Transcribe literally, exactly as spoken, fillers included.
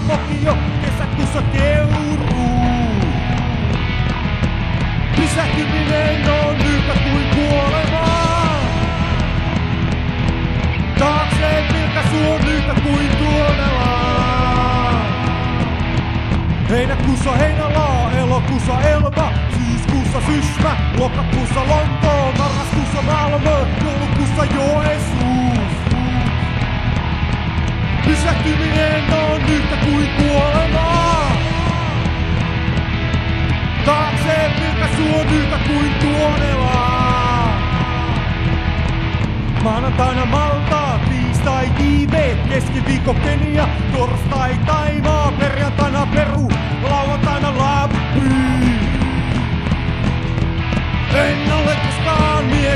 Kokio, kesäkuussa Keuruu. Pysähtyminen on yhtä kuin kuolemaa. Taakseen vilkaisu on yhtä kuin tuonelaa. Heinäkuussa Heinälaa, elokuussa Elva, syyskuussa Sysmä, lokakuussa Lontoo, marraskuussa Malmö, joulukuussa Joensuus. Pysähtyminen on yhtä kuin kuolemaa. Taakseen vilkaisu on yhtä kuin tuonelaa. Maanantaina Malta, tiistai Tiibeet, keskiviikko Kenia, torstai Taimaa, perjantaina Peru, lauantaina Lappi. En ole koskaan mies